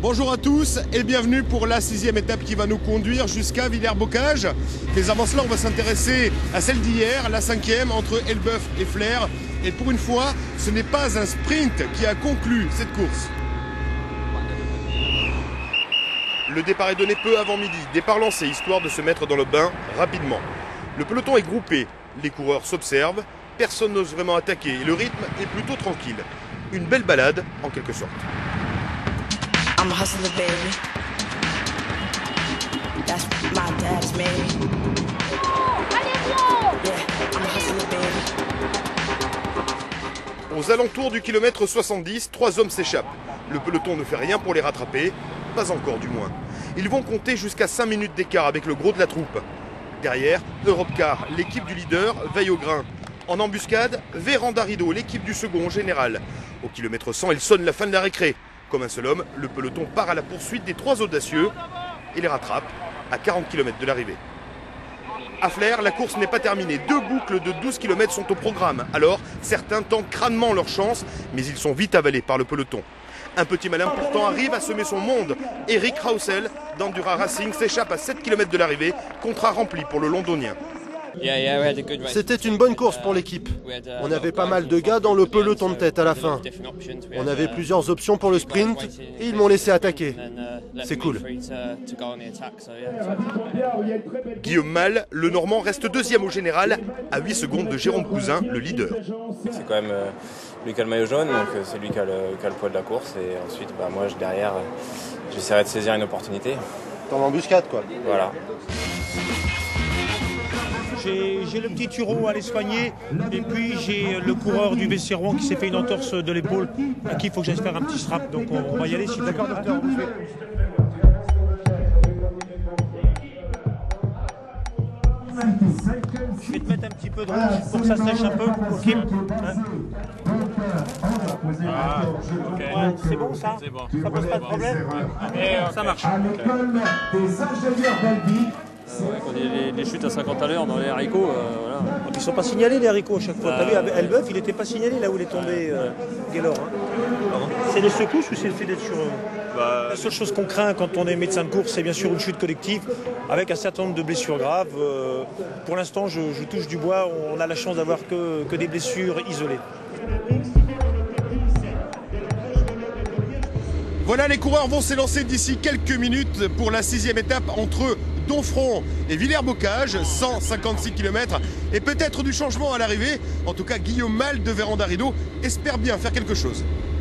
Bonjour à tous et bienvenue pour la 6e étape qui va nous conduire jusqu'à Villers-Bocage. Mais avant cela, on va s'intéresser à celle d'hier, la 5e entre Elbeuf et Flers. Et pour une fois, ce n'est pas un sprint qui a conclu cette course. Le départ est donné peu avant midi, départ lancé, histoire de se mettre dans le bain rapidement. Le peloton est groupé, les coureurs s'observent, personne n'ose vraiment attaquer et le rythme est plutôt tranquille. Une belle balade en quelque sorte. I'm a hustler, baby. That's my dad's baby. Yeah, I'm a hustler, baby. Aux alentours du kilomètre 70, 3 hommes s'échappent. Le peloton ne fait rien pour les rattraper, pas encore du moins. Ils vont compter jusqu'à 5 minutes d'écart avec le gros de la troupe. Derrière, Europcar, l'équipe du leader, veille au grain. En embuscade, Véranda Rideau, l'équipe du second général. Au kilomètre 100, il sonne la fin de la récré. Comme un seul homme, le peloton part à la poursuite des 3 audacieux et les rattrape à 40 km de l'arrivée. À Flers, la course n'est pas terminée. 2 boucles de 12 km sont au programme. Alors, certains tentent crânement leur chance, mais ils sont vite avalés par le peloton. Un petit malin pourtant arrive à semer son monde. Eric Rausel, d'Endura Racing, s'échappe à 7 km de l'arrivée, contrat rempli pour le londonien. C'était une bonne course pour l'équipe. On avait pas mal de gars dans le peloton de tête à la fin. On avait plusieurs options pour le sprint et ils m'ont laissé attaquer. C'est cool. Guillaume Mal, le Normand, reste 2e au général, à 8 secondes de Jérôme Cousin, le leader. C'est quand même lui qui a le maillot jaune, donc c'est lui qui a le poids de la course. Et ensuite, moi, derrière, j'essaierai de saisir une opportunité. Dans l'embuscade, quoi. Voilà. J'ai le petit Turo à aller soigner et puis j'ai le coureur du Bessérois qui s'est fait une entorse de l'épaule à qui il faut que j'aille faire un petit strap. Donc on va y aller si d'accord, docteur. Je vais te mettre un petit peu de rouge pour que ça sèche un peu. Ok. Ah, okay. Ouais, c'est bon ça. C'est bon. Ça pose pas de problème. Okay. Ça marche. À l'école des ingénieurs Belgique. Quand il y a les chutes à 50 à l'heure dans les haricots, voilà. Ils ne sont pas signalés les haricots à chaque fois. T'as vu, Elbeuf, il n'était pas signalé là où il est tombé, Gaylor. Hein. C'est des secousses ou c'est le fait d'être sur eux? La seule chose qu'on craint quand on est médecin de course, c'est bien sûr une chute collective avec un certain nombre de blessures graves. Pour l'instant, je touche du bois, on a la chance d'avoir que des blessures isolées. Voilà, les coureurs vont s'élancer d'ici quelques minutes pour la 6e étape entre Domfront et Villers-Bocage, 156 km, et peut-être du changement à l'arrivée. En tout cas, Guillaume Mal de Véranda Rideau espère bien faire quelque chose.